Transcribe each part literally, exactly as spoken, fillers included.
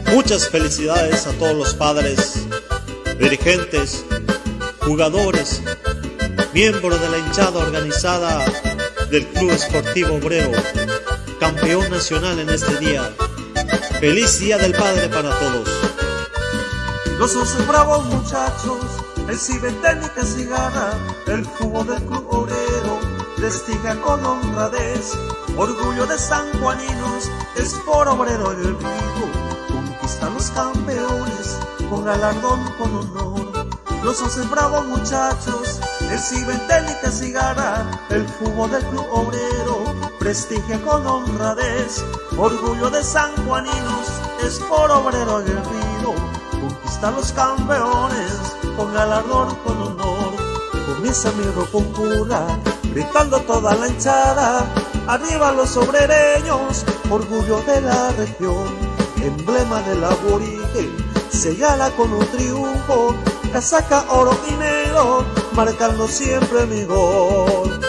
Muchas felicidades a todos los padres, dirigentes, jugadores, miembros de la hinchada organizada del Club Esportivo Obrero, campeón nacional en este día. Feliz Día del Padre para todos. Los once bravos muchachos exhiben técnicas y gana el fútbol del Club Obrero, prestigia con honradez, orgullo de sanjuaninos, es por Obrero el vivo, conquistan los campeones con galardón, con honor. Los once bravos muchachos exhiben técnicas y gana el fútbol del Club Obrero, prestigia con honradez, orgullo de sanjuaninos, es por Obrero aguerrido, conquista los campeones con galardón, con honor. Comienza mi roconcura, gritando toda la hinchada, arriba los obrereños, orgullo de la región, emblema del aborigen, se gana con un triunfo, casaca oro y negro, marcando siempre mi gol.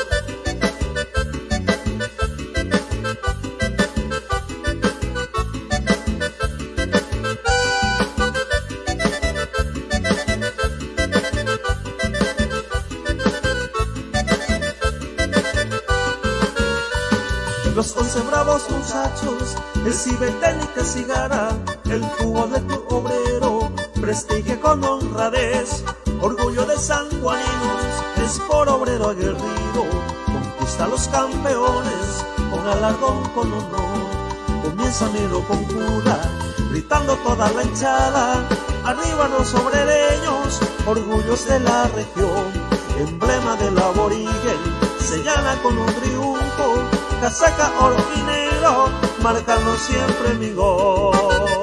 Los once bravos muchachos exhiben técnicas y gana el fútbol del Club Obrero, prestigia con honradez, orgullo de sanjuaninos, es por Obrero aguerrido, conquista los campeones con galardón, con honor. Comienza mi roconcura, gritando toda la hinchada, arriba los obrereños, orgullos de la región, emblema del aborigen, se gana con un triunfo, casaca oro y negro, marcando siempre mi gol.